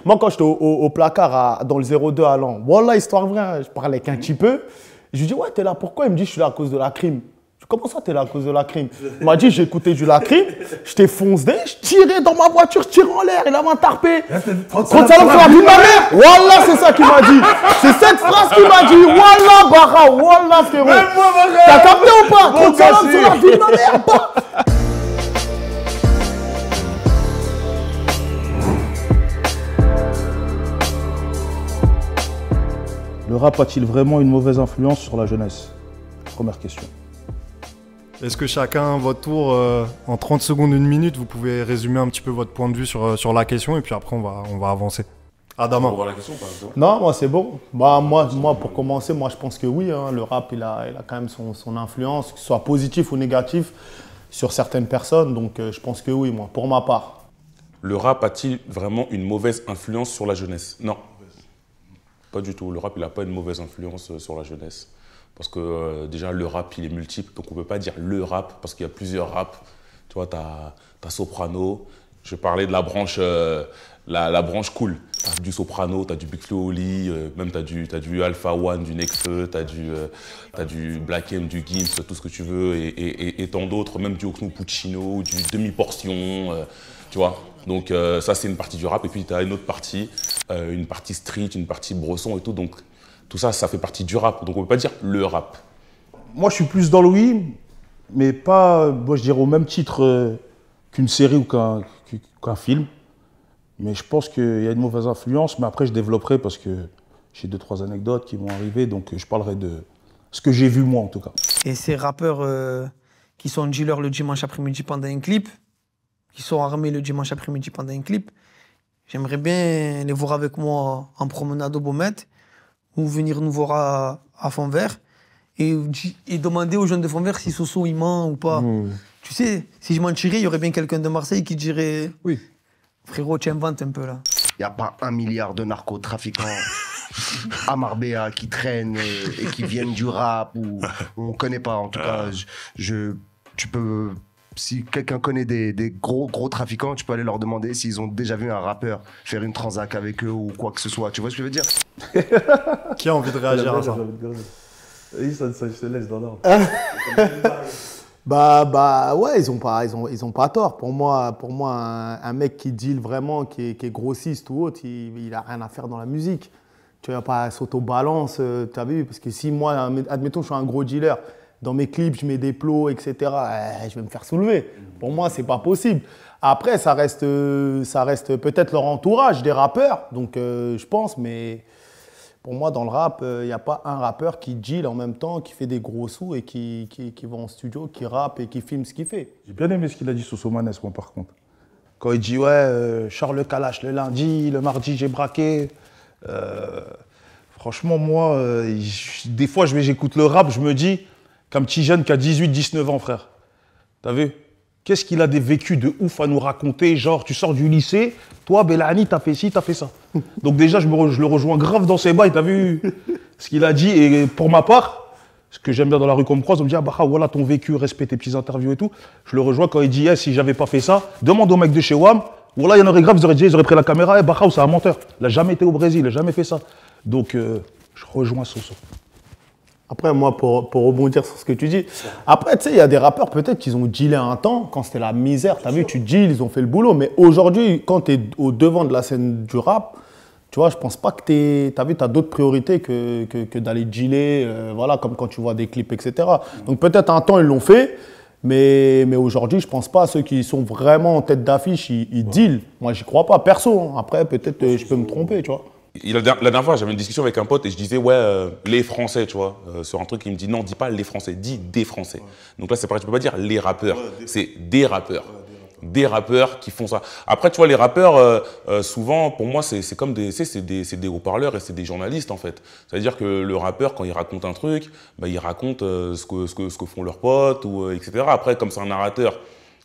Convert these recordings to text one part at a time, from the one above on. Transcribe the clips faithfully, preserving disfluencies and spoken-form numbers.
Moi, quand j'étais au, au, au placard à, dans le zéro deux à Lens, voilà, histoire vraie, je parlais qu'un petit peu. Je lui dis, ouais, t'es là, pourquoi? Il me dit, je suis là à cause de la crime. Je dis, comment ça, t'es là à cause de la crime? Il m'a dit, j'ai écouté du la crime, j'étais foncé, je tirais dans ma voiture, je tirais en l'air, il avait un tarpé. Quand ça sur la vie de ma mère, voilà, c'est ça qu'il m'a dit. C'est cette phrase qu'il m'a dit, voilà, Bara, voilà, frérot. T'as capté ou pas? Quand ça sur la vie de ma mère, pas. Le rap a-t-il vraiment une mauvaise influence sur la jeunesse? Première question. Est-ce que chacun, à votre tour, euh, en trente secondes, une minute, vous pouvez résumer un petit peu votre point de vue sur, sur la question et puis après on va, on va avancer. Adama. On va voir la question, par exemple. Non, moi c'est bon. Bah, moi, moi, pour commencer, moi je pense que oui, hein, le rap il a, il a quand même son, son influence, que ce soit positif ou négatif, sur certaines personnes. Donc euh, je pense que oui, moi, pour ma part. Le rap a-t-il vraiment une mauvaise influence sur la jeunesse? Non. Pas du tout. Le rap, il n'a pas une mauvaise influence sur la jeunesse. Parce que euh, déjà, le rap, il est multiple. Donc, on ne peut pas dire le rap, parce qu'il y a plusieurs raps. Tu vois, tu as, as Soprano. Je parlais de la branche, euh, la, la branche cool. Tu as du Soprano, tu as du Big Flo Oli, euh, même tu as du, t'as du Alpha One, du Nekfeu, tu as du, euh, t'as du Black M, du Gims, tout ce que tu veux, et, et, et, et tant d'autres, même du Oxmo Puccino, du Demi-Portion, euh, tu vois. Donc euh, ça, c'est une partie du rap. Et puis, tu as une autre partie, euh, une partie street, une partie bresson et tout. Donc, tout ça, ça fait partie du rap. Donc, on ne peut pas dire le rap. Moi, je suis plus dans le oui, mais pas, moi, je dirais au même titre euh, qu'une série ou qu'un qu'un film. Mais je pense qu'il y a une mauvaise influence. Mais après, je développerai parce que j'ai deux, trois anecdotes qui vont arriver. Donc, je parlerai de ce que j'ai vu, moi, en tout cas. Et ces rappeurs euh, qui sont dealers le dimanche après-midi pendant un clip, qui sont armés le dimanche après-midi pendant un clip, j'aimerais bien les voir avec moi en promenade au Beaumet ou venir nous voir à, à Fond-Vert et, et demander aux jeunes de Fond-Vert si Soso il ment ou pas. Mmh. Tu sais, si je mentirais, il y aurait bien quelqu'un de Marseille qui dirait « Oui, frérot, tu inventes un peu là. » Il n'y a pas un milliard de narcotrafiquants à Marbella qui traînent et, et qui viennent du rap ou on ne connaît pas. En tout cas, je, je, tu peux... Si quelqu'un connaît des, des gros, gros trafiquants, tu peux aller leur demander s'ils ont déjà vu un rappeur faire une transac avec eux ou quoi que ce soit. Tu vois ce que je veux dire? Qui a envie de réagir à ça? Oui, ça, ça se laisse dans l'ordre. bah, bah, ouais, ils n'ont pas, ils ont, ils ont pas tort. Pour moi, pour moi un, un mec qui deal vraiment, qui est, qui est grossiste ou autre, il n'a rien à faire dans la musique. Tu ne vas pas s'auto-balance, euh, tu as vu? Parce que si moi, admettons, je suis un gros dealer, dans mes clips, je mets des plots, et cetera. Eh, je vais me faire soulever. Pour moi, c'est pas possible. Après, ça reste, euh, ça reste peut-être leur entourage des rappeurs, donc euh, je pense, mais pour moi, dans le rap, il euh, n'y a pas un rappeur qui deal en même temps, qui fait des gros sous et qui, qui, qui va en studio, qui rappe et qui filme ce qu'il fait. J'ai bien aimé ce qu'il a dit Soso Manes, moi, par contre. Quand il dit, ouais, euh, Charles Kalash le lundi, le mardi, j'ai braqué. Euh, franchement, moi, euh, des fois, j'écoute le rap, je me dis, qu'un petit jeune qui a dix-huit dix-neuf ans, frère. T'as vu? Qu'est-ce qu'il a des vécus de ouf à nous raconter? Genre, tu sors du lycée, toi, Bellani, t'as fait ci, t'as fait ça. Donc déjà, je, me, je le rejoins grave dans ses bails, t'as vu ce qu'il a dit? Et pour ma part, ce que j'aime bien dans la rue qu'on me croise, on me dit, ah bah voilà ton vécu, respect tes petites interviews et tout. Je le rejoins quand il dit, eh, si j'avais pas fait ça, demande au mec de chez W A M, voilà, il y en aurait grave, ils auraient dit, ils auraient pris la caméra, eh, bah c'est un menteur. Il n'a jamais été au Brésil, il n'a jamais fait ça. Donc, euh, je rejoins Soso. Après, moi, pour, pour rebondir sur ce que tu dis, après, tu sais, il y a des rappeurs, peut-être qu'ils ont dealé un temps, quand c'était la misère, tu as vu, tu deals, ils ont fait le boulot. Mais aujourd'hui, quand tu es au devant de la scène du rap, tu vois, je pense pas que tu as vu, tu as d'autres priorités que, que, que d'aller dealer, euh, voilà, comme quand tu vois des clips, et cetera. Donc peut-être un temps, ils l'ont fait, mais, mais aujourd'hui, je pense pas à ceux qui sont vraiment en tête d'affiche, ils, ils dealent. Moi, j'y crois pas, perso. Hein. Après, peut-être euh, je peux me tromper, tu vois. La dernière fois, j'avais une discussion avec un pote et je disais, ouais, euh, les Français, tu vois, euh, sur un truc, il me dit, non, dis pas les Français, dis des Français. Ouais. Donc là, c'est pareil, tu peux pas dire les rappeurs, ouais, c'est des rappeurs. Ouais, des, rappeurs. des rappeurs qui font ça. Après, tu vois, les rappeurs, euh, euh, souvent, pour moi, c'est comme des, c'est des, des haut-parleurs et c'est des journalistes, en fait. C'est-à-dire que le rappeur, quand il raconte un truc, bah, il raconte euh, ce, que, ce, que, ce que font leurs potes, ou, euh, et cetera. Après, comme c'est un narrateur,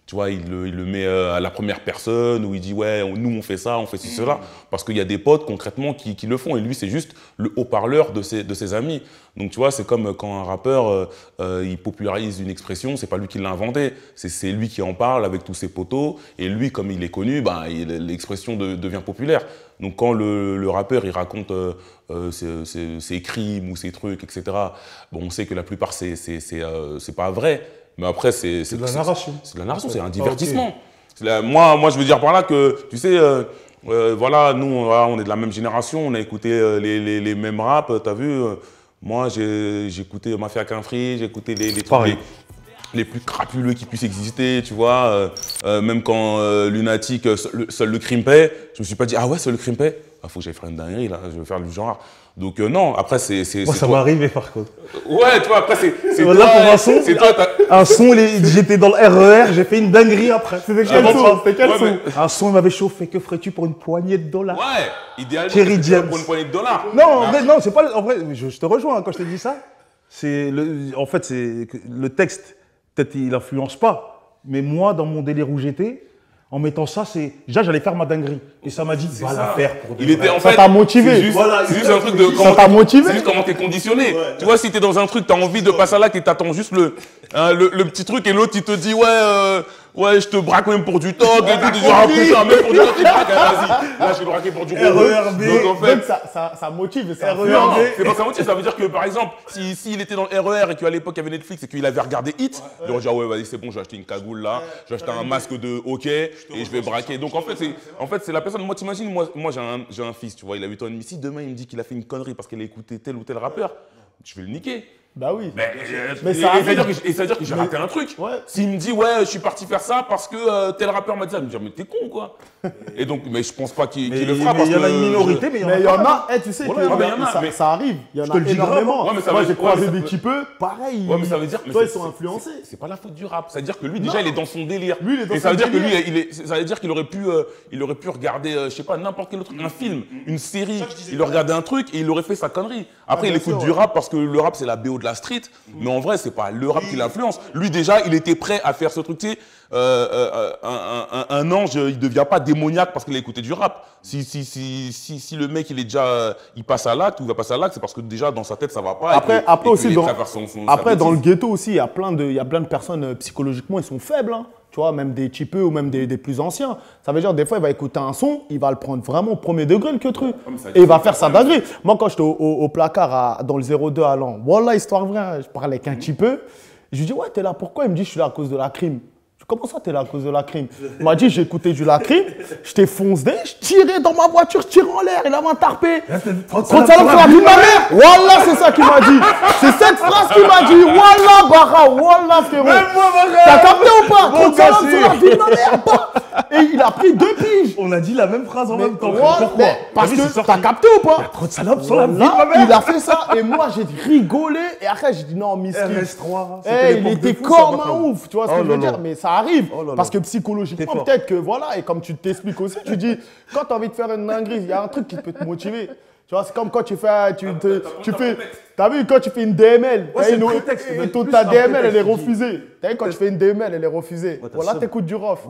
Tu vois, il le, il le met euh, à la première personne, où il dit, ouais, nous, on fait ça, on fait ci, cela. Parce qu'il y a des potes, concrètement, qui, qui le font. Et lui, c'est juste le haut-parleur de ses, de ses amis. Donc, tu vois, c'est comme quand un rappeur, euh, euh, il popularise une expression, c'est pas lui qui l'a inventé. C'est lui qui en parle avec tous ses potos. Et lui, comme il est connu, bah, l'expression de, devient populaire. Donc, quand le, le rappeur, il raconte euh, euh, ses, ses, ses crimes ou ses trucs, et cetera, bon, on sait que la plupart, c'est euh, pas vrai. Mais après, c'est de la narration. C'est de la narration, c'est un divertissement. Ah, okay. la, moi, moi, je veux dire par là que, tu sais, euh, euh, voilà, nous, on, on est de la même génération, on a écouté euh, les, les, les mêmes raps, t'as vu euh, moi, j'ai écouté Mafia qu'un free, j'ai écouté les, les trucs les, les plus crapuleux qui puissent exister, tu vois. Euh, euh, même quand euh, Lunatic, euh, seul, seul le crime paie, je me suis pas dit, ah ouais, seul le crime paie, ah, faut que j'aille faire une dinguerie, là, je vais faire du genre. Donc euh, non, après c'est... Moi ça m'est arrivé par contre. Ouais, tu vois, après c'est... Voilà toi, pour un son, toi, un son, j'étais dans le R E R, j'ai fait une dinguerie après. C'était quel ah, son, C'était quel ouais, son mais... Un son, il m'avait chauffé, que ferais-tu pour une poignée de dollars? Ouais, idéalement, Thierry James. Pour une poignée de dollars. Non, en vrai, non, c'est pas... En vrai, je, je te rejoins hein, quand je t'ai dit ça. C'est le, en fait, c'est le texte, peut-être il influence pas, mais moi, dans mon délire où j'étais, en mettant ça, c'est déjà j'allais faire ma dinguerie et ça m'a dit va la faire pour il était en ça fait t'a motivé. C'est juste, voilà, juste un truc de ça t'a motivé. C'est juste comment t'es conditionné. Ouais. Tu vois, si t'es dans un truc, t'as envie de passer à l'acte et t'attends juste le, hein, le le petit truc et l'autre il te dit ouais euh, ouais je te braque même pour du toc et tout, tu dis ah putain même pour du toc tu braques, vas-y. Là je vais braquer pour du R E R B. Donc en fait Donc ça, ça, ça motive et ça R E R B. non, c'est pas ça motive, ça veut dire que par exemple, si s'il était dans le R E R et qu'à l'époque il y avait Netflix et qu'il avait regardé Hit, il aurait dit ah ouais vas-y c'est bon, je vais acheter une cagoule là, je vais acheter un masque de hockey et je vais braquer. Donc en fait c'est en fait c'est la personne. Moi t'imagines, moi moi j'ai un j'ai un fils, tu vois, il a huit ans et demi. Si demain il me dit qu'il a fait une connerie parce qu'il a écouté tel ou tel rappeur, je vais le niquer. Bah oui. Mais, Mais et, ça et, arrive. ça veut dire que, et ça veut dire que j'ai raté un truc. Ouais. S'il me dit ouais je suis parti faire ça parce que euh, tel rappeur m'a dit ça, je me dis mais t'es con quoi. Et donc mais je pense pas qu'il qu le fera mais parce il y en a que une minorité, mais il y en a Mais il y en pas. a, eh, tu sais, Voilà, que ouais, mais il y en a, ça, mais- ça arrive. Il y en Je a te le dis énormément. grave. Ouais, mais ça Moi veut- j'ai ouais, croisé mais ça des peut- petits peu, pareil. Ouais, mais ça veut dire. mais Toi, ils c'est- sont c'est- influencés. c'est- C'est pas la faute du rap. C'est-à-dire que lui, déjà, Non. il est dans son délire. Lui, il est dans Et ça son veut dire que lui, délire. il est, ça veut dire qu'il aurait pu, euh, il aurait pu regarder, euh, je sais pas, n'importe quel autre, un film, une série. Il aurait regardé un truc et il aurait fait sa connerie. Après, Ah, il bien écoute sûr, du ouais. rap parce que le rap, c'est la B O de la street. Mais en vrai, c'est pas le rap qui l'influence. Lui, déjà, il était prêt à faire ce truc. Tu sais, euh, euh, un, un, un ange, il devient pas démoniaque parce qu'il a écouté du rap. Si, si, si, si, si le mec, il est déjà, euh, il passe à l'acte ou il va passer à l'acte, c'est parce que déjà, dans sa tête, ça va pas. Après, et que- après et aussi, qu'il est dans, prêt à faire son- son- sa après dans le bêtise. ghetto aussi, il y a plein de, il y a plein de personnes euh, psychologiquement, ils sont faibles. Hein. Tu vois, même des typeux ou même des, des plus anciens. Ça veut dire, des fois, il va écouter un son, il va le prendre vraiment au premier degré, le que truc. Et il va faire sa dinguerie. Moi, quand j'étais au, au- au placard à- dans le zéro deux à Lan, voilà, histoire vraie, hein, je parlais avec un typeux. Je lui dis, ouais, t'es là pourquoi? Il me dit, je suis là à cause de la crime. Je dis, comment ça, t'es là à cause de la crime? Il m'a dit, j'ai écouté du la crime, j'étais foncé, je tirais dans ma voiture, je tirais en l'air, il avait un tarpé. Quand ça sur la vie de ma mère, voilà, c'est ça qu'il m'a dit. C'est cette phrase qu'il m'a dit. Voilà, Bara, voilà, frérot. T'as capté ou pas? Quand ça sur la vie de ma mère, bah. Et il a pris deux piges. On a dit la même phrase en Mais même temps. ouais, Pourquoi mais Parce T'as vu, c'est que sorti. t'as capté ou pas? Trop de salopes sur la vie de Là, ma mère. il a fait ça et moi j'ai rigolé et après j'ai dit non, R miskin. S trois. Eh, c'était il l'époque était de fou, ça, comme par un contre. ouf, tu vois ce Oh que je là veux dire, là. mais ça arrive. Oh là là. Parce que T'es psychologiquement, fort. peut-être que voilà, et comme tu t'expliques aussi, tu dis, quand tu as envie de faire une dinguerie, il y a un truc qui peut te motiver. Tu vois, c'est comme quand tu fais, tu, te, tu fais, t'as vu, quand tu fais une D M L, Ouais, t'as c'est une- le prétexte, et mais toute plus ta un D M L, elle est prétexte, tu dis. refusée. T'as vu, quand tu fais une D M L, elle est refusée. Ouais, t'as Voilà, ça. t'écoutes du rof.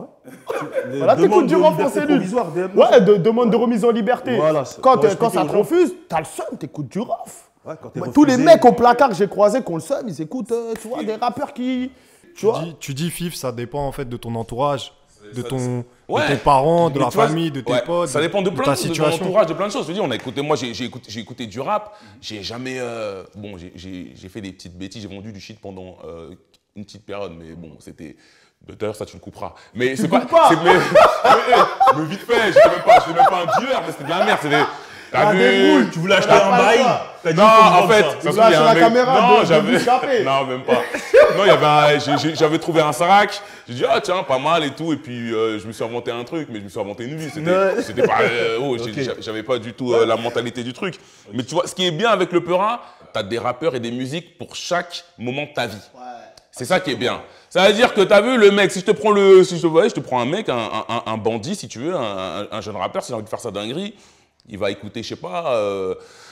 Les Voilà, demandes t'écoutes du de rof en liberté cellule. provisoire, D M. Ouais, de, demande de remise en liberté. Voilà, c'est- quand pour euh, expliquer quand ça aux te gens. refuse, t'as le seum, t'écoutes du rof. Ouais, quand t'es Ouais, tous les refusé. mecs au placard que j'ai croisés qui ont le seum, ils écoutent, euh, tu vois, des rappeurs qui. Tu Tu vois. dis, tu dis, Fif, ça dépend en fait de ton entourage, de, ton, Ouais. de tes parents, de Mais la tu vois, famille, de tes ouais, potes, ça dépend de plein ta de, de ton situation. entourage, de plein de choses. Je veux dire, on a écouté, moi j'ai j'ai écouté, j'ai écouté du rap, j'ai jamais, euh, bon, j'ai- j'ai j'ai fait des petites bêtises, j'ai vendu du shit pendant euh, une petite période, mais bon, c'était. D'ailleurs, ça tu le couperas. Mais c'est pas. coupes pas. c'est- Mais, mais, mais vite fait, j'étais même pas, j'étais même pas un dealer, mais c'était de la merde. C'était. T'as Ah, vu? débrouille, Tu voulais acheter T'as un pas le bail. choix. T'as dit, Non, faut que je en vende fait, ça. ça se Tu trouve, il y a lâches un la mec- caméra non, de- de j'avais- Bouchapé. Non, même pas. Non, il y avait un- j'ai- j'ai- j'avais trouvé un sac. J'ai dit, ah tiens, pas mal et tout. Et puis, euh, je me suis inventé un truc, mais je me suis inventé une vie. C'était Ouais. c'était pas. euh, oh, j'ai- Ok. j'avais pas du tout euh, la mentalité du truc. Mais tu vois, ce qui est bien avec le Peura, t'as des rappeurs et des musiques pour chaque moment de ta vie. C'est ça qui est bien. Ça veut dire que t'as vu le mec, si je te prends le, si je te, ouais, je te prends un mec, un, un- un bandit si tu veux, un, un- un jeune rappeur, s'il a envie de faire sa dinguerie, il va écouter, je sais pas, euh,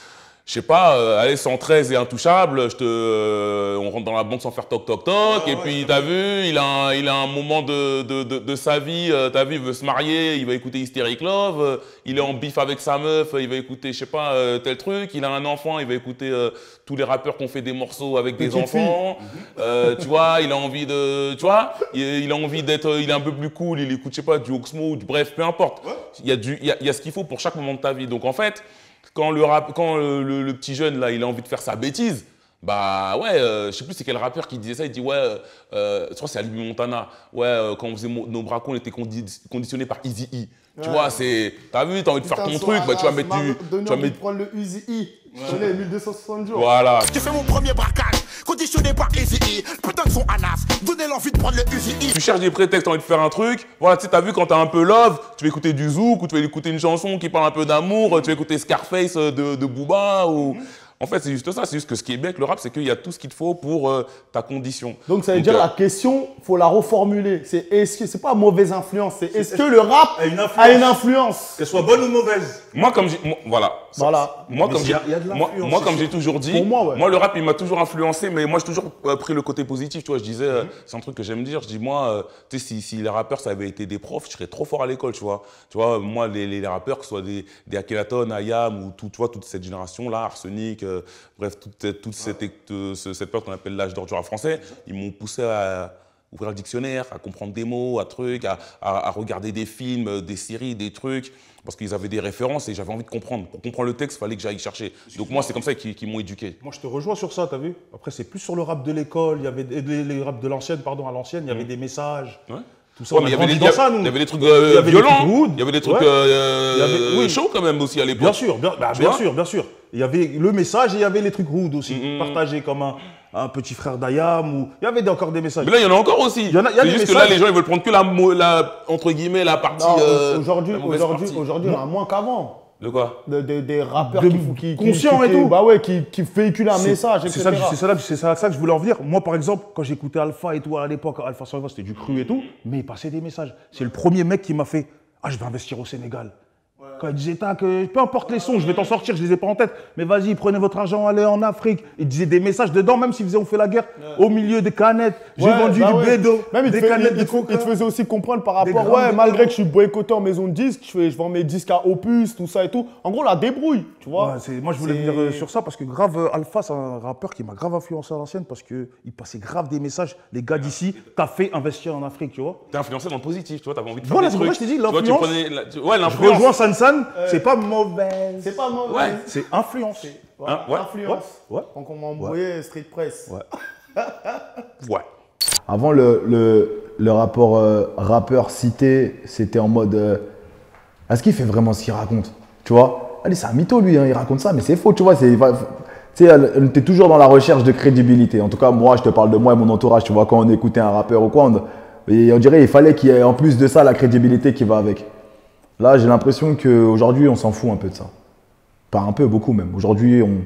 je sais pas, euh, allez, cent treize et intouchable, je te, euh, on rentre dans la banque sans faire toc toc toc, ah, et ouais, puis t'as vu, il a, un, il a un moment de, de, de, de sa vie, euh, t'as vu, il veut se marier, il va écouter Hysteric Love, euh, il est en bif avec sa meuf, il va écouter, je sais pas, euh, tel truc, il a un enfant, il va écouter euh, tous les rappeurs qui ont fait des morceaux avec des enfants, euh, tu vois, il a envie de, tu vois, il, il a envie d'être, il est un peu plus cool, il écoute, je sais pas, du Oxmo, du, bref, peu importe, il y a, du, il y a, il y a ce qu'il faut pour chaque moment de ta vie, donc en fait, Quand, le, rap, quand le, le, le petit jeune, là, il a envie de faire sa bêtise, bah ouais, euh, je sais plus c'est quel rappeur qui disait ça, il dit ouais, euh, je crois que c'est Alibi Montana, ouais, euh, quand on faisait nos bracons, on était condi conditionnés par Easy E. Ouais. Tu vois, c'est, t'as vu, t'as envie de faire ton truc, bah tu vas mettre du... Tu vas mettre... prendre le Easy E, je connais mille deux cent soixante jours. Voilà. J'ai fait mon premier braquage, conditionné par Easy E, putain de son anas, donnez l'envie de prendre le Easy E. Tu cherches des prétextes, t'as envie de faire un truc, voilà, tu sais, t'as vu quand t'as un peu love, tu vas écouter du zouk, ou tu vas écouter une chanson qui parle un peu d'amour, tu vas écouter Scarface de, de Booba, ou... Mm-hmm. En fait, c'est juste ça. C'est juste que ce qui est bien avec le rap, c'est qu'il y a tout ce qu'il te faut pour euh, ta condition. Donc, ça veut Donc, dire euh, la question, il faut la reformuler. C'est est-ce que c'est pas mauvaise influence, c'est est-ce que le rap a une influence, a une influence, qu'elle soit bonne ou mauvaise. Moi, comme j'ai, moi, voilà. Voilà. Moi, comme il y j'ai, a- il y a de moi, l'influence, moi, c'est comme sûr. j'ai toujours dit, Pour moi, ouais. le rap, il m'a toujours influencé, mais moi, j'ai toujours euh, pris le côté positif. Tu vois, je disais, euh, Mhm. c'est un truc que j'aime dire. Je dis, moi, euh, tu sais, si, si les rappeurs, ça avait été des profs, je serais trop fort à l'école, tu vois. Tu vois, moi, les, les, les rappeurs, que ce soit des, des Akhenaton, Ayam ou tout, tu vois, toute cette génération-là, Arsenic, euh, bref, toute, cette- toute cette, euh, ce- cette période qu'on appelle l'âge d'or du rap français, ils m'ont poussé à ouvrir le dictionnaire, à comprendre des mots, à trucs, à, à, à regarder des films, des séries, des trucs, parce qu'ils avaient des références et j'avais envie de comprendre. Pour comprendre le texte, il fallait que j'aille chercher. Donc moi, c'est comme ça qu'ils qu'ils m'ont éduqué. Moi, je te rejoins sur ça, t'as vu. Après, c'est plus sur le rap de l'école, il y avait des- les, les rap de l'ancienne, pardon, à l'ancienne, il y avait des messages. Ouais. Tout ça, Ouais, on mais a il y avait grandi des- dans ça, nous. il y avait des trucs Il y euh, avait des violents, trucs rudes. il y avait des trucs Ouais. euh, Il y avait- oui. chauds quand même aussi à l'époque. Bien sûr, bien, bah, Tu bien vois sûr, bien sûr. Il y avait le message et il y avait les trucs rudes aussi, Mhm. partagés comme un, un petit frère d'Ayam ou il y avait encore des messages. Mais là, il y en a encore aussi. Il y en a- il y a C'est des juste que là, messages. les gens, ils veulent prendre que la, mo- la entre guillemets, la partie. Non, euh, aujourd'hui, la mauvaise aujourd'hui, partie. aujourd'hui, on a moins qu'avant. De quoi? De, de- des rappeurs De- qui, font- qui, qui- conscients qui- et tout. Bah ouais, qui, qui véhiculent un C'est- message, C'est et ça, cetera. que- c'est ça, c'est ça, ça que je voulais en venir. Moi, par exemple, quand j'écoutais Alpha et tout à l'époque, Alpha cent vingt, c'était du cru et tout, mais il passait des messages. C'est le premier mec qui m'a fait « Ah, je vais investir au Sénégal ». Quand il disait, tac, euh, peu importe les sons, je vais t'en sortir, je les ai pas en tête, mais vas-y, prenez votre argent, allez en Afrique. Il disait des messages dedans, même s'il faisait on fait la guerre, au milieu des canettes. J'ai Ouais, vendu bah du ouais. bédo, Même il te, des fait- canettes il- de il te- coca. il te faisait aussi comprendre par Des rapport, grammes ouais, de malgré coca. que je suis boycotté en maison de disques, je, fais, je vends mes disques à Opus, tout ça et tout. En gros, la débrouille, tu vois. Ouais, c'est- moi, je voulais C'est- venir euh, sur ça parce que grave, euh, Alpha, c'est un rappeur qui m'a grave influencé à l'ancienne parce qu'il passait grave des messages. Les gars d'ici, t'as fait investir en Afrique, tu vois. T'es influencé dans le positif, tu vois, t'avais envie de faire Voilà, des c'est pour trucs. ça que je t'ai dit, Tu vois, tu l'influence. prenais la- tu- Ouais, Je l'influence. rejoins San San, c'est pas mauvais. C'est pas mauvais. Ouais. C'est influence. Voilà, Hein, ouais, influence. ouais, ouais. Donc on m'a envoyé Street Press. Ouais. Ouais. Avant, le, le, le rapport euh, rappeur-cité, c'était en mode euh, est-ce qu'il fait vraiment ce qu'il raconte? Tu vois? Allez, c'est un mytho lui, hein, il raconte ça, mais c'est faux, tu vois. c'est- va- Tu sais, on était toujours dans la recherche de crédibilité. En tout cas, moi, je te parle de moi et mon entourage. Tu vois, quand on écoutait un rappeur ou quoi, on, et on dirait qu'il fallait qu'il y ait en plus de ça la crédibilité qui va avec. Là, j'ai l'impression qu'aujourd'hui, on s'en fout un peu de ça. Pas un peu, beaucoup même. Aujourd'hui, on...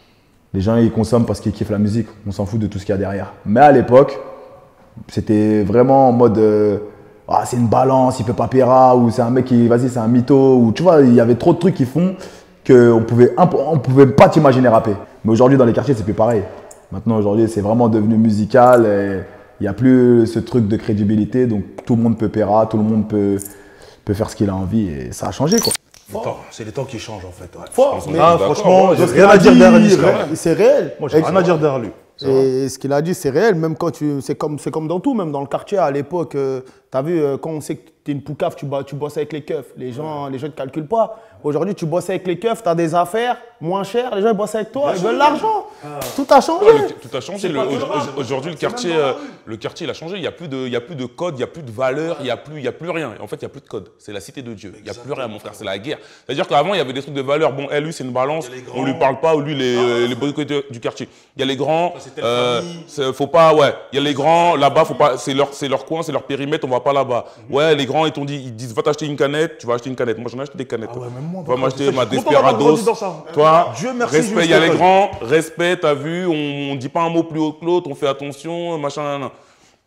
les gens, ils consomment parce qu'ils kiffent la musique. On s'en fout de tout ce qu'il y a derrière. Mais à l'époque, c'était vraiment en mode euh, ah, c'est une balance, il peut pas péra, ou c'est un mec qui, vas-y, c'est un mytho, ou tu vois, il y avait trop de trucs qui font qu'on pouvait, on pouvait pas t'imaginer rapper. Mais aujourd'hui, dans les quartiers, c'est plus pareil. Maintenant, aujourd'hui, c'est vraiment devenu musical, et il n'y a plus ce truc de crédibilité, donc tout le monde peut péra, tout le monde peut, peut faire ce qu'il a envie, et ça a changé, quoi. Les temps, c'est les temps qui changent en fait. Ouais. Fort, mais Ah, d'accord, franchement, ouais, j'ai ce rien qu'il à a dire dit, derrière lui. c'est réel. Moi, j'ai rien à dire derrière lui. Et ce qu'il a dit, c'est réel. Même quand tu, c'est comme, c'est comme dans tout, même dans le quartier à l'époque. Euh, T'as vu, euh, quand on sait que t'es une poucave, tu, bo- tu bosses avec les keufs. Les gens, les gens ne te calculent pas. Aujourd'hui, tu bosses avec les keufs, t'as des affaires moins chères. Les gens ils bossent avec toi, ils veulent l'argent. Tout a changé. Ouais, le- tout a changé. C'est Le- pas au- que le rap, au- Aujourd'hui, le quartier, euh, le quartier, il a changé. Il n'y a plus de, il y a plus de code, il n'y a plus de valeur, il n'y a plus, il y a plus rien. En fait, il n'y a plus de code. C'est la cité de Dieu. Il n'y a plus rien, mon frère. C'est la guerre. C'est-à-dire qu'avant, il y avait des trucs de valeur. Bon, elle, lui, c'est une balance. On lui parle pas. Ou lui, les, euh, les boycotteurs du quartier. Il y a les grands. Euh, c'est- faut pas, ouais. Il y a les grands. Là-bas, faut pas. C'est leur, c'est leur coin, c'est leur périmètre. On va pas là-bas. Ouais, les grands, ils t'ont dit, ils disent, va t'acheter une canette. Tu vas acheter une canette. Moi, j'en ai acheté des canettes. Ah ouais, même moi, Va m'acheter ma je suis content d'avoir grandi Desperados. dans ça. Toi, Dieu merci, respect, juste il y a les école. grands, respect, t'as vu, on, on dit pas un mot plus haut que l'autre, on fait attention, machin, nan, nan.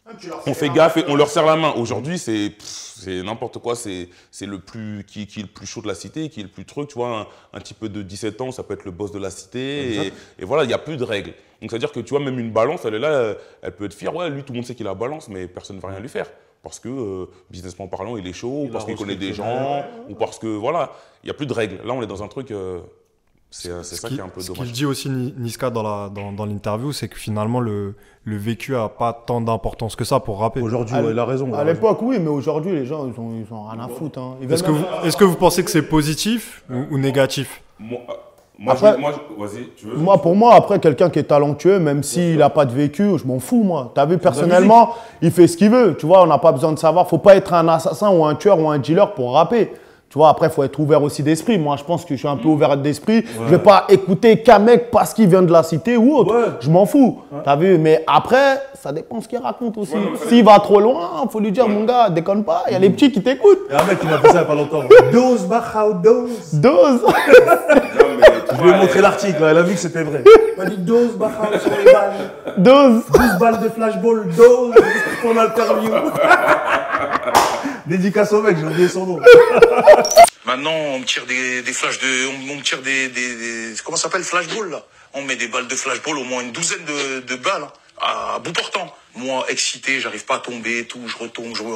on fait gaffe et on leur serre la main. Aujourd'hui, c'est n'importe quoi. C'est le plus qui, qui est le plus chaud de la cité, qui est le plus truc. Tu vois, un, un petit peu de dix-sept ans, ça peut être le boss de la cité. Et, et voilà, il n'y a plus de règles. Donc, c'est-à-dire que tu vois, même une balance, elle est là, elle peut être fière. Ouais, lui, tout le monde sait qu'il a la balance, mais personne ne va rien lui faire. Parce que, euh, businessment parlant, il est chaud, il ou parce qu'il connaît des gens, ouais. ou parce que, voilà, il n'y a plus de règles. Là, on est dans un truc... Euh, C'est ça qui, qui est un peu dommage. Ce qu'il dit aussi Niska dans l'interview, dans, dans c'est que finalement le, le vécu n'a pas tant d'importance que ça pour rapper. Aujourd'hui, ouais, il a raison. À l'époque, oui, mais aujourd'hui, les gens, ils ont, ils ont rien à foutre. Hein. Est-ce que, est que vous pensez que c'est positif ou, ou négatif? Moi, moi, après, je, moi je, vas-y, tu veux? Moi, pour moi, après, quelqu'un qui est talentueux, même s'il n'a pas de vécu, je m'en fous, moi. Tu as vu, personnellement, il fait ce qu'il veut. Tu vois, on n'a pas besoin de savoir. Il ne faut pas être un assassin ou un tueur ou un dealer pour rapper. Tu vois, après, il faut être ouvert aussi d'esprit. Moi, je pense que je suis un peu ouvert d'esprit. Ouais. Je ne vais pas écouter qu'un mec parce qu'il vient de la cité ou autre. Ouais. Je m'en fous. Ouais. T'as vu? Mais après, ça dépend ce qu'il raconte aussi. Ouais, s'il va trop loin, il faut lui dire, ouais. mon gars, déconne pas. Il y a les petits qui t'écoutent. Il y a un mec qui m'a fait ça il n'y a pas longtemps. Dose, Bachau, dose. Dose. Je lui ai montré l'article. Elle a vu que c'était vrai. Il m'a dit dose, Bachau, sur les balles. Dose. douze balles de flashball, dose. Pour l'interview. Dédicace au mec, j'ai oublié son nom. Maintenant, on me tire des, des flashs de, on, on me tire des, des, des comment ça s'appelle, flashball là. On met des balles de flashball, au moins une douzaine de, de balles hein, à bout portant. Moi, excité, j'arrive pas à tomber, tout, je retombe, je me.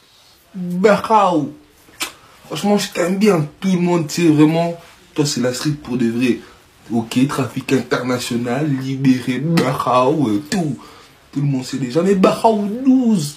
Bachau. Franchement, je t'aime bien. Tout le monde sait vraiment. Toi, c'est la street pour de vrai. Ok, trafic international, libéré, Bachau, euh, tout. Tout le monde sait déjà. Mais Bachau douze.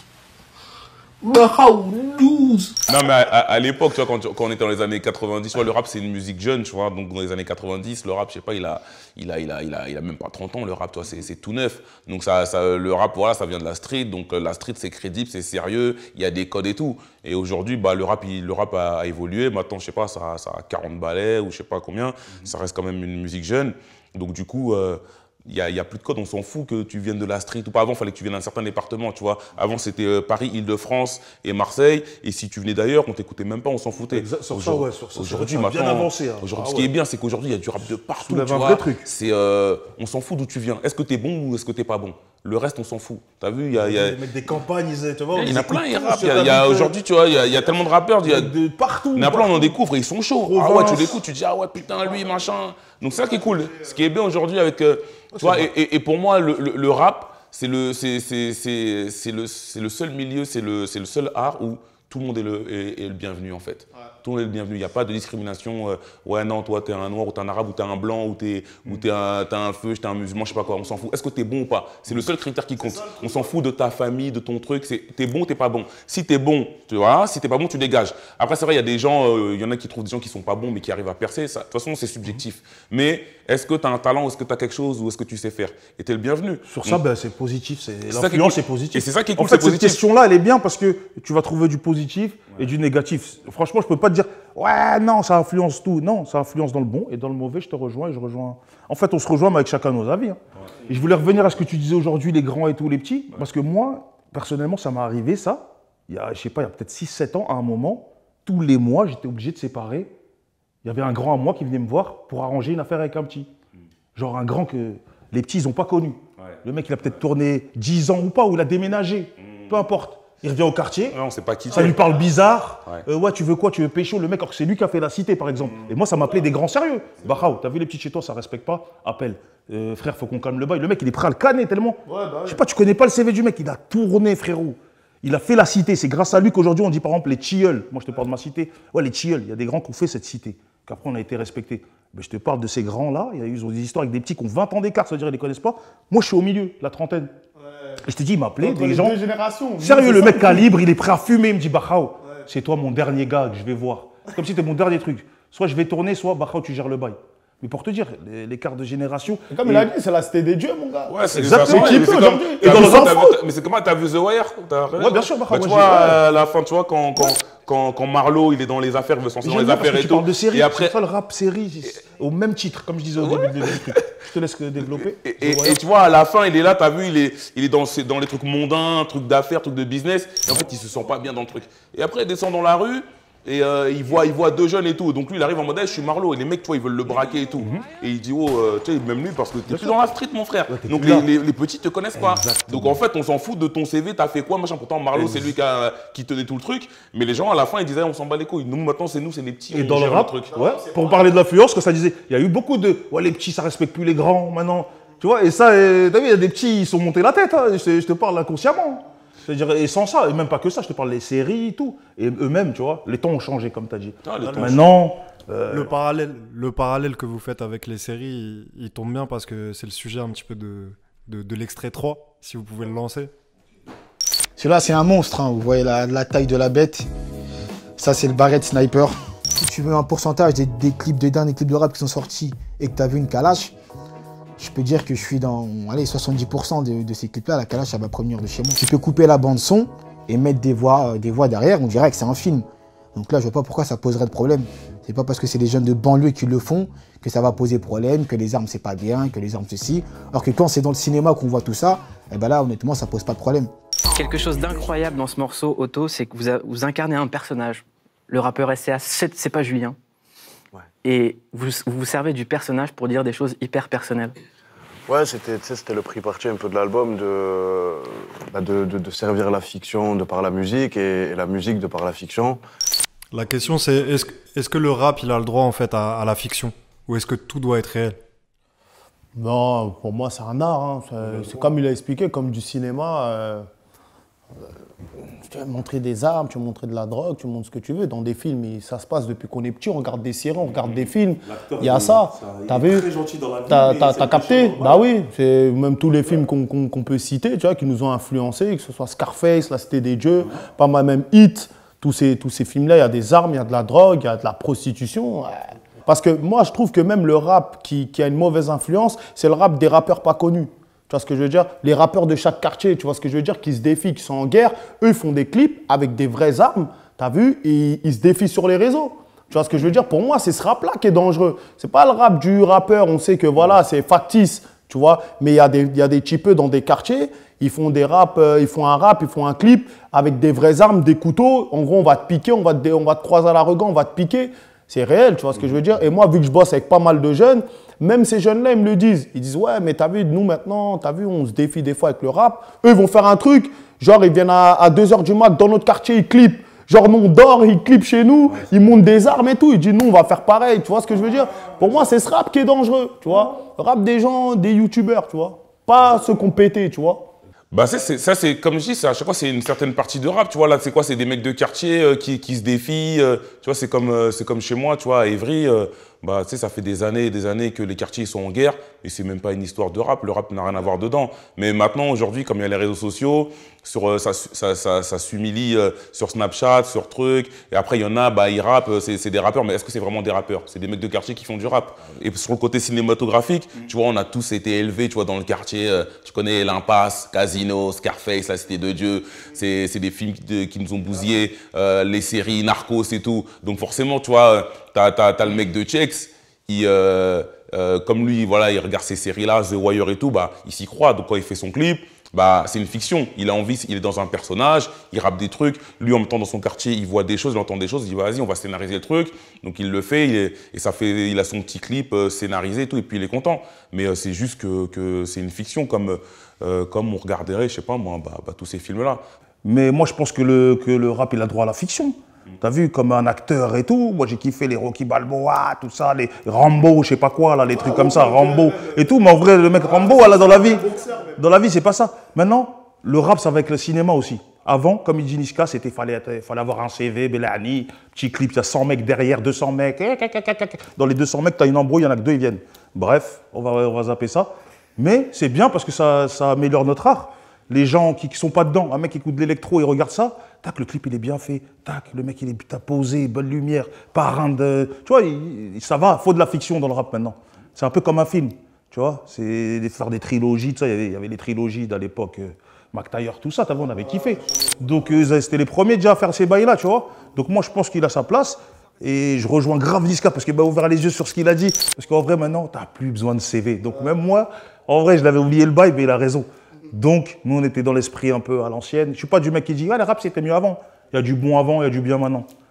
Bachau douze. Non mais à, à, à l'époque, tu vois, quand, quand on était dans les années quatre-vingt-dix, tu vois, le rap c'est une musique jeune, tu vois, donc dans les années quatre-vingt-dix, le rap, je sais pas, il a, il a, il a, il a, il a même pas trente ans, le rap, toi, c'est tout neuf. Donc ça, ça, le rap, voilà, ça vient de la street, donc la street c'est crédible, c'est sérieux, il y a des codes et tout. Et aujourd'hui, bah le rap, il, le rap a, a évolué. Maintenant, je sais pas, ça, ça a quarante ballets ou je sais pas combien. Mm-hmm. Ça reste quand même une musique jeune. Donc du coup. Euh, Il n'y a, y a plus de code, on s'en fout que tu viennes de la street ou pas. Avant, il fallait que tu viennes d'un certain département, tu vois. Avant, c'était euh, Paris, Île-de-France et Marseille. Et si tu venais d'ailleurs, on t'écoutait même pas, on s'en foutait. Exact, sur ça, ouais, sur ça. Aujourd'hui, maintenant, bien avancé. Hein. Aujourd'hui, ah, ce qui ouais. est bien, c'est qu'aujourd'hui, il y a du rap de partout, tu tu un vois. vrai truc. C'est, euh, on s'en fout d'où tu viens. Est-ce que t'es bon ou est-ce que t'es pas bon? Le reste, on s'en fout. T'as vu, il y a... Y a... Les mecs des campagnes, ils, tu vois, il y en a plein, ils rappent. Il y a, y a aujourd'hui, tu vois, il y a, y a tellement de rappeurs. Il y a de partout. Il y en a plein, on en découvre et ils sont chauds. Ah ouais, tu l'écoutes, tu dis, ah ouais, putain, lui, machin. Donc c'est ça qui est cool. Ce qui est bien aujourd'hui avec... Euh, tu vois, et, et, et pour moi, le, le, le rap, c'est le, c'est, c'est, c'est, c'est le, c'est le seul milieu, c'est le, c'est le seul art où tout le monde est le, est, est le bienvenu en fait. Ouais. Tout le monde est le bienvenu. Il n'y a pas de discrimination. Euh, ouais, non, toi, t'es un noir ou t'es un arabe ou t'es un blanc ou t'es mm. ou t'es un, t'es un feu, t'es un musulman, je sais pas quoi. On s'en fout. Est-ce que t'es bon ou pas? C'est le seul critère qui compte. Ça, on s'en fout de ta famille, de ton truc. T'es bon ou t'es pas bon. Si t'es bon, tu vois, si t'es pas bon, tu dégages. Après, c'est vrai, il y a des gens, il euh, y en a qui trouvent des gens qui sont pas bons mais qui arrivent à percer. De toute façon, c'est subjectif. Mm. Mais est-ce que tu as un talent ou est-ce que tu as quelque chose ou est-ce que tu sais faire? Et t'es le bienvenu. Sur ça, ben, c'est positif. L'influence est positive. Et c'est ça qui est cool. En fait, cette question-là, elle est bien parce que tu vas trouver du positif ouais. et du négatif. Franchement, je peux pas te dire, ouais, non, ça influence tout. Non, ça influence dans le bon et dans le mauvais, je te rejoins et je rejoins. En fait, on se rejoint mais avec chacun nos avis. Hein. Ouais. Et je voulais revenir à ce que tu disais aujourd'hui, les grands et tous les petits. Ouais. Parce que moi, personnellement, ça m'est arrivé, ça. Il y a, je sais pas, il y a peut-être six sept ans, à un moment, tous les mois, j'étais obligé de séparer. Il y avait un grand à moi qui venait me voir pour arranger une affaire avec un petit. Genre un grand que les petits, ils n'ont pas connu. Ouais. Le mec, il a peut-être tourné dix ans ou pas, ou il a déménagé. Mmh. Peu importe. Il revient au quartier. Ouais, on sait pas qui ça lui parle bizarre. Ouais. Euh, ouais, tu veux quoi? Tu veux pécho? Le mec, alors que c'est lui qui a fait la cité, par exemple. Mmh. Et moi, ça m'appelait des grands sérieux. Bachau, t'as vu les petits chez toi, ça respecte pas? Appelle. Euh, frère, faut qu'on calme le bail. Le mec, il est prêt à le canner tellement. Ouais, bah ouais. Je sais pas, tu connais pas le C V du mec. Il a tourné, frérot. Il a fait la cité. C'est grâce à lui qu'aujourd'hui, on dit par exemple les tilleuls. Moi, je te parle de ma cité. Ouais, les tilleuls. Il y a des grands qui ont fait cette cité. Qu'après, on a été respectés. Mais je te parle de ces grands-là. Il y a eu des histoires avec des petits qui ont vingt ans d'écart, c'est-à-dire qu'ils ne les connaissent pas. Moi, je suis au milieu, la trentaine. Ouais. Et je te dis, il m'appelait des gens. Sérieux, le mec calibre, il est prêt à fumer. Il me dit, Bachau, ouais. c'est toi mon dernier gars que je vais voir. Comme si c'était mon dernier truc. Soit je vais tourner, soit Bachau, tu gères le bail. Mais pour te dire, l'écart de génération. Et comme et... il a dit, c'est la cité des dieux, mon gars. Ouais, c'est exactement ce qu'il aujourd'hui. Et dans le mais c'est comment t'as vu The Wire? Ouais, bien sûr, Bachau. Bah, tu vois, à la fin, tu vois, quand. quand... Quand, quand Marlo, il est dans les affaires, il veut s'en sortir dans les affaires et tu tout. Parles de série, et après, ça le rap série, au même titre, comme je disais au ouais. début du truc. Je te laisse développer. Et, et, et tu vois, à la fin, il est là, t'as vu, il est, il est dans, dans les trucs mondains, trucs d'affaires, trucs de business. Et en fait, il se sent pas bien dans le truc. Et après, il descend dans la rue. Et euh, il, voit, il voit deux jeunes et tout. Donc lui, il arrive en mode, hey, je suis Marlo. Et les mecs, tu vois, ils veulent le braquer et tout. Mm-hmm. Et il dit, oh, euh, tu sais, même lui, parce que t'es plus dans la street, mon frère. Ouais, donc les, les, les petits te connaissent pas. Exactement. Donc en fait, on s'en fout de ton C V, t'as fait quoi, machin. Pourtant, Marlo, c'est lui qui, a, qui tenait tout le truc. Mais les gens, à la fin, ils disaient, on s'en bat les couilles. Nous, maintenant, c'est nous, c'est les petits. Et dans le rap, truc. Ouais, pour parler de l'influence, que ça disait, il y a eu beaucoup de, ouais, les petits, ça respecte plus les grands maintenant. Tu vois, et ça, t'as vu, il y a des petits, ils sont montés la tête. Hein, je, je te parle inconsciemment. C'est-à-dire, et sans ça, et même pas que ça, je te parle des séries et tout. Et eux-mêmes, tu vois, les temps ont changé, comme tu as dit. Ah, maintenant. Euh... Le, parallèle, le parallèle que vous faites avec les séries, il, il tombe bien parce que c'est le sujet un petit peu de, de, de l'extrait trois, si vous pouvez le lancer. Celui-là, c'est un monstre, hein. Vous voyez la, la taille de la bête. Ça, c'est le Barrett Sniper. Si tu veux un pourcentage des, des clips de derniers clips de rap qui sont sortis et que tu as vu une Kalash, je peux dire que je suis dans allez, soixante-dix pour cent de, de ces clips-là. La Kalash, elle va provenir de chez moi. Tu peux couper la bande-son et mettre des voix, des voix derrière. On dirait que c'est un film. Donc là, je vois pas pourquoi ça poserait de problème. C'est pas parce que c'est des jeunes de banlieue qui le font que ça va poser problème, que les armes, c'est pas bien, que les armes, ceci. Alors que quand c'est dans le cinéma qu'on voit tout ça, eh ben là, honnêtement, ça pose pas de problème. Quelque chose d'incroyable dans ce morceau, Otto, c'est que vous, a, vous incarnez un personnage. Le rappeur S C A, c'est pas Julien. Ouais. Et vous, vous vous servez du personnage pour dire des choses hyper personnelles. Ouais, c'était le prix parti un peu de l'album, de, bah de, de, de servir la fiction de par la musique et, et la musique de par la fiction. La question c'est, est-ce que, est-ce que le rap, il a le droit en fait à, à la fiction? Ou est-ce que tout doit être réel? Non, pour moi, c'est un art. Hein. C'est comme il a expliqué, comme du cinéma. Euh, tu vas montrer des armes, tu vas montrer de la drogue, tu montres ce que tu veux. Dans des films, et ça se passe depuis qu'on est petit, on regarde des séries, on regarde des films. Il y a ça. T'as vu? T'as capté? Bah oui. C'est même tous les films qu'on qu'on, qu'on peut citer, tu vois, qui nous ont influencés, que ce soit Scarface, La Cité des Dieux, pas mal même Hit. Tous ces, tous ces films-là, il y a des armes, il y a de la drogue, il y a de la prostitution. Parce que moi, je trouve que même le rap qui, qui a une mauvaise influence, c'est le rap des rappeurs pas connus. Tu vois ce que je veux dire? Les rappeurs de chaque quartier, tu vois ce que je veux dire? Qui se défient, qui sont en guerre. Eux, ils font des clips avec des vraies armes, t'as vu? Et ils se défient sur les réseaux. Tu vois ce que je veux dire? Pour moi, c'est ce rap-là qui est dangereux. C'est pas le rap du rappeur, on sait que voilà, c'est factice, tu vois? Mais il y a des, il y a des typeux dans des quartiers, ils font des rap, euh, ils font un rap, ils font un clip avec des vraies armes, des couteaux. En gros, on va te piquer, on va te, on va te croiser à l'arrogant, on va te piquer. C'est réel, tu vois ce que je veux dire? Et moi, vu que je bosse avec pas mal de jeunes, même ces jeunes-là, ils me le disent. Ils disent, ouais, mais t'as vu, nous maintenant, t'as vu, on se défie des fois avec le rap. Eux, ils vont faire un truc, genre, ils viennent à, à deux heures du mat, dans notre quartier, ils clippent. Genre, nous, on dort, ils clippent chez nous, ils montent des armes et tout. Ils disent, nous, on va faire pareil, tu vois ce que je veux dire? Pour moi, c'est ce rap qui est dangereux, tu vois? Le rap des gens, des youtubeurs, tu vois? Pas ceux qui ont pété, tu vois? Bah ça, c'est comme je dis, à chaque fois, c'est une certaine partie de rap, tu vois. Là, c'est quoi? C'est des mecs de quartier euh, qui, qui se défient. Euh, tu vois, c'est comme, euh, c'est comme chez moi, tu vois, à Évry. Euh, bah, tu sais, ça fait des années et des années que les quartiers sont en guerre. Et c'est même pas une histoire de rap. Le rap n'a rien à voir dedans. Mais maintenant, aujourd'hui, comme il y a les réseaux sociaux, sur, euh, ça, ça, ça, ça s'humilie euh, sur Snapchat, sur trucs. Et après, il y en a, bah, ils rappent, c'est des rappeurs. Mais est-ce que c'est vraiment des rappeurs? C'est des mecs de quartier qui font du rap. Et sur le côté cinématographique, tu vois, on a tous été élevés, tu vois, dans le quartier. Euh, tu connais l'Impasse, Casino, Scarface, La Cité de Dieu. C'est des films qui, qui nous ont bousillés. Euh, les séries, Narcos et tout. Donc forcément, tu vois, t'as t'as, t'as le mec de Chex. Il, euh, euh, comme lui, voilà, il regarde ces séries-là, The Wire et tout, bah, il s'y croit. Donc quand il fait son clip, bah, c'est une fiction. Il a envie, il est dans un personnage, il rappe des trucs. Lui, en même temps, dans son quartier, il voit des choses, il entend des choses, il dit vas-y, on va scénariser le truc. Donc il le fait, il est, et ça fait, il a son petit clip euh, scénarisé et tout, et puis il est content. Mais euh, c'est juste que, que c'est une fiction, comme, euh, comme on regarderait, je sais pas moi, bah, bah, tous ces films-là. Mais moi, je pense que le, que le rap, il a droit à la fiction. T'as vu, comme un acteur et tout, moi j'ai kiffé les Rocky Balboa, tout ça, les Rambo, je sais pas quoi, là, les trucs comme ça, Rambo et tout. Mais en vrai, le mec Rambo, là, dans la vie, dans la vie, c'est pas ça. Maintenant, le rap, ça va avec le cinéma aussi. Avant, comme il dit Niska, c'était fallait, fallait avoir un C V, Bellani, petit clip, il y a cent mecs derrière, deux cents mecs. Dans les deux cents mecs, t'as une embrouille, il y en a que deux, ils viennent. Bref, on va, on va zapper ça. Mais c'est bien parce que ça, ça améliore notre art. Les gens qui ne sont pas dedans, un mec qui écoute de l'électro et regarde ça, tac, le clip il est bien fait, tac, le mec il est posé, bonne lumière, pas rien de... Tu vois, il, ça va, il faut de la fiction dans le rap maintenant. C'est un peu comme un film, tu vois, c'est faire des trilogies, tout ça, il y avait, il y avait les trilogies d'à l'époque, euh, McTyre, tout ça, t'as vu, on avait kiffé. Donc euh, c'était les premiers déjà à faire ces bails-là, tu vois. Donc moi je pense qu'il a sa place. Et je rejoins grave Niska parce qu'il m'a ouvert les yeux sur ce qu'il a dit. Parce qu'en vrai maintenant, t'as plus besoin de C V. Donc même moi, en vrai, je l'avais oublié le bail, mais il a raison. Donc, nous, on était dans l'esprit un peu à l'ancienne. Je ne suis pas du mec qui dit « Ah, le rap, c'était mieux avant ». Il y a du bon avant, il y a du bien maintenant.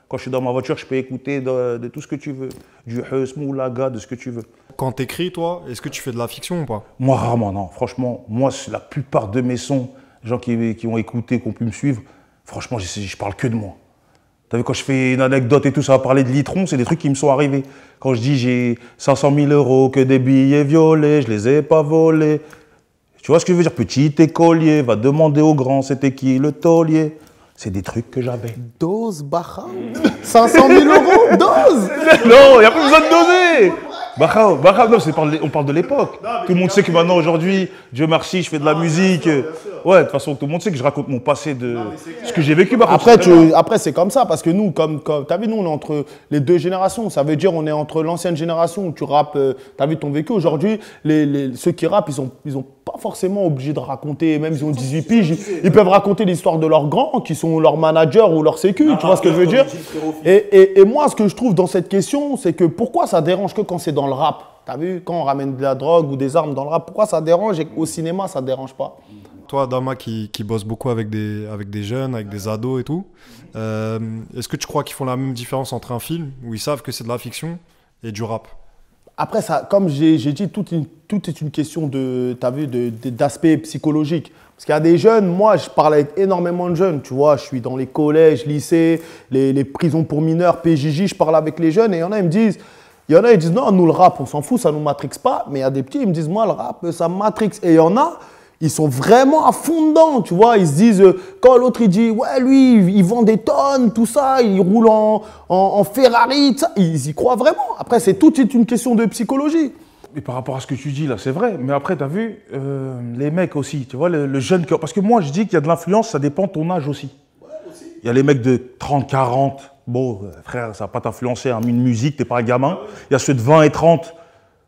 Quand je suis dans ma voiture, je peux écouter de, de tout ce que tu veux. Du Heus, Moulaga, de ce que tu veux. Quand t'écris, toi, est-ce que tu fais de la fiction ou pas? Moi, rarement, non. Franchement, moi, la plupart de mes sons, les gens qui, qui ont écouté, qui ont pu me suivre, franchement, je, je parle que de moi. T'as vu, quand je fais une anecdote et tout, ça va parler de litrons, c'est des trucs qui me sont arrivés. Quand je dis j'ai cinq cent mille euros, que des billets violets, je les ai pas volés. Tu vois ce que je veux dire? Petit écolier, va demander au grand, c'était qui le taulier? C'est des trucs que j'avais. Dose, Bacha. cinq cent mille euros, dose. Non, il n'y a pas besoin de doser. Bacha, Bacha, non, parle, on parle de l'époque. Tout le monde sait que maintenant, aujourd'hui, Dieu merci, je fais de la musique. Ouais, de toute façon, tout le monde sait que je raconte mon passé de ce que j'ai vécu. Après, tu, après c'est comme ça, parce que nous, comme, comme tu as vu, nous, on est entre les deux générations. Ça veut dire on est entre l'ancienne génération où tu rappes, euh, tu as vu ton vécu. Aujourd'hui, les, les, ceux qui rappent, ils ont, ils ont pas forcément obligé de raconter, même ils ont dix-huit piges, ils, ils peuvent raconter l'histoire de leurs grands, qui sont leurs managers ou leurs sécu, tu vois ce que je veux dire? Et, et, et moi, ce que je trouve dans cette question, c'est que pourquoi ça dérange que quand c'est dans le rap? T'as vu, quand on ramène de la drogue ou des armes dans le rap, pourquoi ça dérange et qu'au cinéma, ça dérange pas? Toi, Dama, qui, qui bosse beaucoup avec des, avec des jeunes, avec des ados et tout, euh, est-ce que tu crois qu'ils font la même différence entre un film où ils savent que c'est de la fiction et du rap? Après, ça, comme j'ai dit, tout, une, tout est une question de, t'as vu, de, de, d'aspect psychologique. Parce qu'il y a des jeunes, moi, je parle avec énormément de jeunes, tu vois, je suis dans les collèges, lycées, les, les prisons pour mineurs, P J J, je parle avec les jeunes et il y en a, ils me disent, il y en a, ils disent, non, nous, le rap, on s'en fout, ça nous matrixe pas. Mais il y a des petits, ils me disent, moi, le rap, ça me matrixe. Et il y en a, ils sont vraiment à fond dedans, tu vois. Ils se disent, euh, quand l'autre, il dit, ouais, lui, il vend des tonnes, tout ça, il roule en, en, en Ferrari, tout ça. Ils y croient vraiment. Après, c'est tout est une question de psychologie. Et par rapport à ce que tu dis, là, c'est vrai. Mais après, tu as vu, euh, les mecs aussi, tu vois, le, le jeune cœur. Parce que moi, je dis qu'il y a de l'influence, ça dépend de ton âge aussi. Ouais, aussi. Il y a les mecs de trente, quarante. Bon, frère, ça va pas t'influencer, hein, une musique, t'es pas un gamin. Il y a ceux de vingt et trente,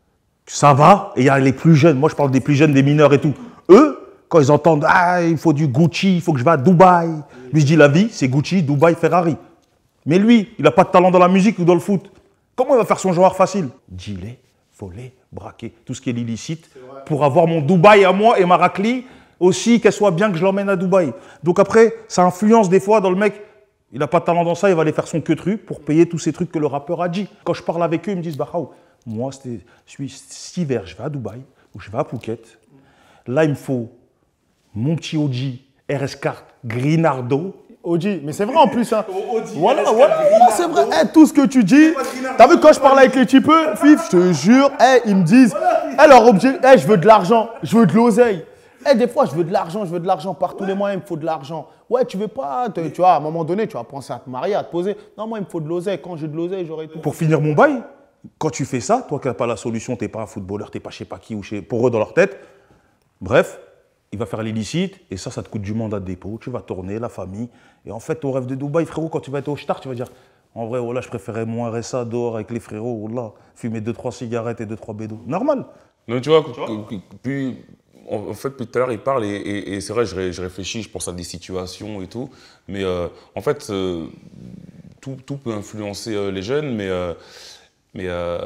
ça va. Et il y a les plus jeunes, moi je parle des plus jeunes, des mineurs et tout. Eux, quand ils entendent, ah, il faut du Gucci, il faut que je vais à Dubaï. Lui, je dis, la vie, c'est Gucci, Dubaï, Ferrari. Mais lui, il n'a pas de talent dans la musique ou dans le foot. Comment il va faire son joueur facile? Dealer, voler, braquer, tout ce qui est l'illicite, pour avoir mon Dubaï à moi et ma raclie aussi, qu'elle soit bien que je l'emmène à Dubaï. Donc après, ça influence des fois dans le mec. Il n'a pas de talent dans ça, il va aller faire son queutru pour payer tous ces trucs que le rappeur a dit. Quand je parle avec eux, ils me disent, bah, moi, je suis cet hiver, je vais à Dubaï ou je vais à Phuket. Là, il me faut mon petit O G R S quatre Grinardo. O G, mais c'est vrai en plus. Hein. Voilà, voilà, c'est vrai. Hey, tout ce que tu dis, t'as vu quand je parle avec les types, Fif, je te jure, hey, ils me disent, hey, leur objet, hey, je veux de l'argent, je veux de l'oseille. Hey, des fois, je veux de l'argent, je veux de l'argent. Par tous les moyens, il me faut de l'argent. Ouais, tu veux pas, te, tu vois, à un moment donné, tu vas penser à te marier, à te poser. Non, moi, il me faut de l'oseille. Quand j'ai de l'oseille, j'aurai tout. Pour finir mon bail, quand tu fais ça, toi qui n'as pas la solution, tu n'es pas un footballeur, tu n'es pas je sais pas qui, ou chez, pour eux dans leur tête, bref, il va faire l'illicite, et ça, ça te coûte du mandat de dépôt, tu vas tourner, la famille, et en fait, ton rêve de Dubaï, frérot, quand tu vas être au Star, tu vas dire, en vrai, oh là, je préférais mon R S A dehors avec les frérots, oh là, fumer deux trois cigarettes et deux trois bédos. Normal. Non, tu vois, tu vois puis, en fait, plus tout à l'heure, il parle, et, et, et c'est vrai, je, je réfléchis, je pense à des situations et tout, mais euh, en fait, euh, tout, tout peut influencer euh, les jeunes, mais, euh, mais euh,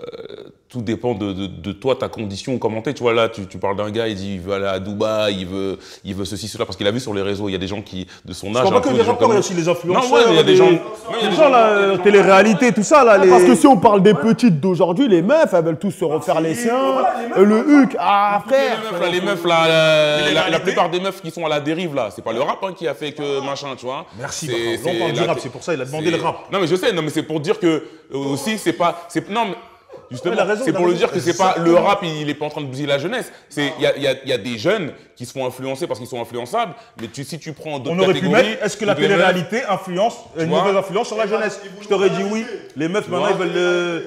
tout dépend de, de, de toi, ta condition, comment t'es. Tu vois, là, tu, tu parles d'un gars, il dit il veut aller à Dubaï, il veut, il veut ceci, cela, parce qu'il a vu sur les réseaux, il y a des gens qui, de son âge. Je crois pas que les rappeurs, il y a aussi les influenceurs. Non, ouais, il y a des gens. Les gens, la télé-réalité, tout ça, là. Les... Parce que si on parle des petites d'aujourd'hui, les meufs, elles veulent tous se refaire les siens. Le huc, ah, frère. Les meufs, là, les meufs, là, la, la, la plupart des meufs qui sont à la dérive, là, c'est pas le rap hein, qui a fait que machin, tu vois. Merci, on parle du rap, c'est pour ça, il a demandé le rap. Non, mais je sais, non, mais c'est pour dire que, aussi, c'est pas. Non, mais. Justement, c'est pour le dire que c'est pas le rap, il est pas en train de bousiller la jeunesse. Il y a, y, a, y a des jeunes qui se font influencer parce qu'ils sont influençables, mais tu, si tu prends d'autres catégories... On aurait pu mettre, est-ce que la télé-réalité influence, une mauvaise influence sur la jeunesse? Je t'aurais dit oui. Les meufs, maintenant, ils veulent le...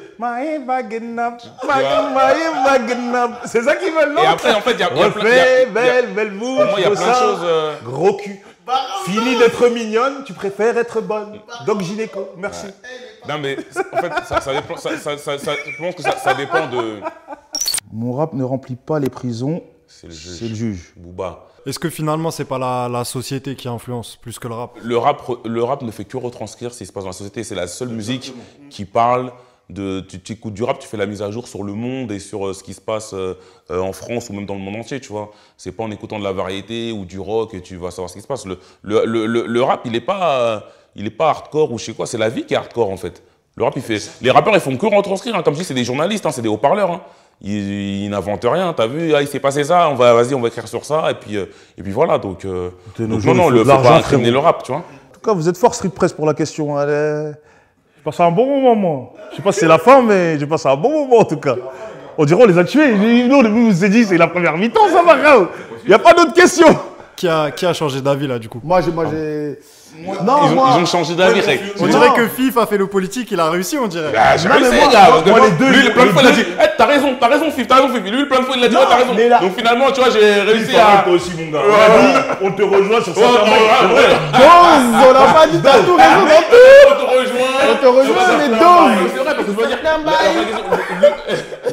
C'est ça qu'ils veulent, non? Et après, en fait, il y a... Refait, belle, belle bouche, pour moi, il y a plein de choses... Euh... Gros cul. Fini d'être mignonne, tu préfères être bonne. Doc Gynéco, merci. Ouais. Non mais en fait, ça, ça dépend, ça, ça, ça, ça, je pense que ça, ça dépend de... Mon rap ne remplit pas les prisons, c'est le juge. C'est le juge. Booba. Est-ce que finalement, c'est pas la, la société qui influence plus que le rap? Le rap, le rap ne fait que retranscrire ce qui se passe dans la société. C'est la seule musique qui parle de... Tu, tu écoutes du rap, tu fais la mise à jour sur le monde et sur euh, ce qui se passe euh, en France ou même dans le monde entier, tu vois. C'est pas en écoutant de la variété ou du rock que tu vas savoir ce qui se passe. Le, le, le, le, le rap, il est pas... il est pas hardcore ou je sais quoi, c'est la vie qui est hardcore en fait. Le rap, il fait... Les rappeurs, ils font que retranscrire, hein. Comme je dis, c'est des journalistes, hein, c'est des haut-parleurs. Hein. Ils, ils n'inventent rien, t'as vu, ah, il s'est passé ça, on va, vas-y, on va écrire sur ça, et puis, euh, et puis voilà, donc, euh, donc non, non, il ne faut pas incriminer le rap, tu vois. En tout cas, vous êtes fort Street Press pour la question. Allez. J'ai passé un bon moment, moi. Je sais pas si c'est la fin, mais j'ai passé un bon moment, en tout cas. On dirait on les a tués. Nous, on vous a dit, c'est la première mi-temps, ça va, gars. Il n'y a pas d'autres questions. Qui a, qui a changé d'avis, là, du coup? Moi, j'ai... Moi, j'ai... Non, ils, ont, moi, ils ont changé d'avis. Ouais, on dirait que Fif a fait le politique, il a réussi, on dirait. Bah, j'ai réussi, gars. Moi, moi, les deux, lui, plein de fois, il a dit hey, t'as raison, t'as raison, Fif, t'as raison, Fif. Lui, plein de fois, il a dit ouais, t'as raison. Là... Donc finalement, tu vois, j'ai réussi Fif, à. Toi aussi, mon gars. On, on te rejoint sur ça. On n'a pas dit t'as tout raison dans tout. On te rejoint. On te rejoint, mais dose. C'est vrai, parce que je veux dire.